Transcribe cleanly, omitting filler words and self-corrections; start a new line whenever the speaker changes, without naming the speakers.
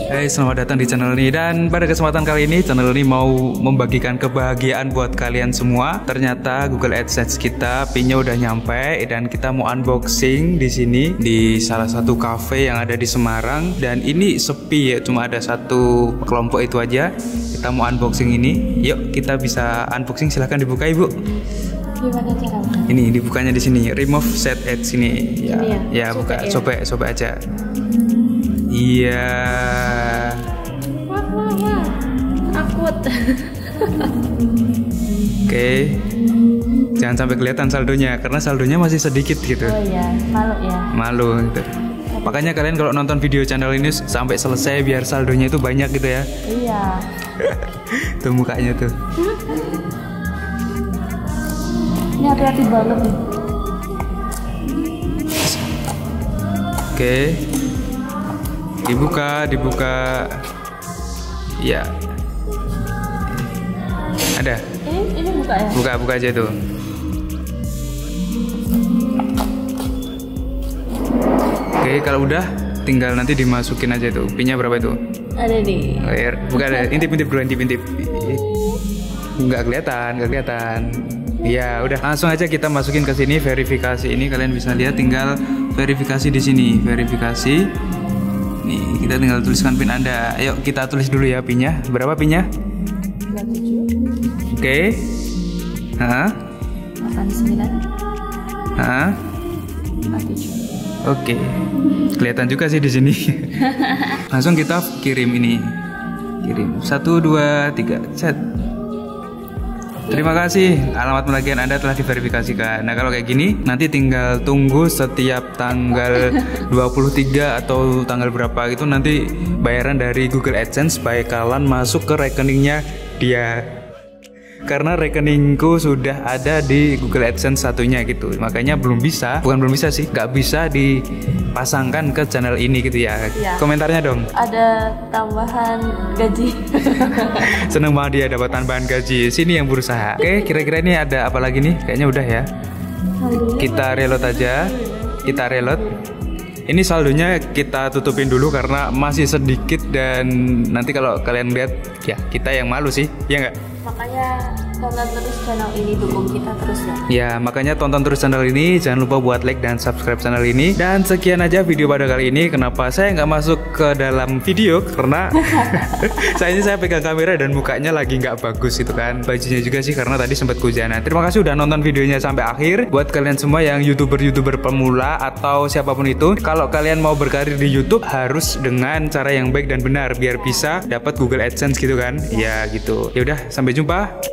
Hai, selamat datang di channel ini. Dan pada kesempatan kali ini channel ini mau membagikan kebahagiaan buat kalian semua. Ternyata Google AdSense kita PIN-nya udah nyampe dan kita mau unboxing di sini di salah satu cafe yang ada di Semarang. Dan ini sepi ya, cuma ada satu kelompok itu aja. Kita mau unboxing ini. Yuk kita bisa unboxing, silahkan dibuka Ibu.
Gimana caranya?
Ini dibukanya di sini. Remove set at sini. Ya,
ini ya?
buka.
Ya?
Coba aja. Iya.
Wah. Takut.
Oke. Jangan sampai kelihatan saldonya karena saldonya masih sedikit gitu.
Oh iya, malu ya.
Malu gitu. Makanya kalian kalau nonton video channel ini sampai selesai biar saldonya itu banyak gitu ya.
Iya.
Tuh mukanya tuh.
Ini hati-hati banget nih.
Oke. Dibuka. Ya. Ada.
Ini buka ya?
Buka aja tuh. Oke, kalau udah tinggal nanti dimasukin aja tuh. PIN-nya berapa itu?
Ada nih.
Buka ada. Intip dulu, intip. Nggak kelihatan. Ya, udah langsung aja kita masukin ke sini verifikasi ini. Kalian bisa lihat tinggal verifikasi di sini. Verifikasi. Nih, kita tinggal tuliskan PIN Anda. Ayo kita tulis dulu ya PIN-nya. Berapa PIN-nya?
37.
Oke.
89. 47.
Oke. Kelihatan juga sih di sini. Langsung kita kirim ini. Kirim. 1 2 3 set. Terima kasih, alamat pembagian Anda telah diverifikasikan. Nah kalau kayak gini, nanti tinggal tunggu setiap tanggal 23 atau tanggal berapa itu nanti bayaran dari Google AdSense bakalan masuk ke rekeningnya dia. Karena rekeningku sudah ada di Google AdSense satunya gitu. Makanya bukan belum bisa sih, nggak bisa dipasangkan ke channel ini gitu ya. Komentarnya dong.
Ada tambahan gaji.
Seneng banget dia dapat tambahan gaji. Sini yang berusaha. Oke, kira-kira ini ada apa lagi nih? Kayaknya udah ya. Kita reload aja. Ini saldonya kita tutupin dulu karena masih sedikit dan nanti kalau kalian lihat ya kita yang malu sih, ya nggak?
Makanya tonton terus channel ini, dukung kita terus ya.
Ya, makanya tonton terus channel ini. Jangan lupa buat like dan subscribe channel ini. Dan sekian aja video pada kali ini. Kenapa saya nggak masuk ke dalam video? Karena saya pegang kamera dan mukanya lagi nggak bagus itu kan. Bajunya juga sih karena tadi sempat kehujanan. Terima kasih udah nonton videonya sampai akhir. Buat kalian semua yang youtuber pemula atau siapapun itu, kalau kalian mau berkarir di YouTube harus dengan cara yang baik dan benar biar bisa dapat Google AdSense gitu kan. Ya gitu. Ya udah, sampai jumpa.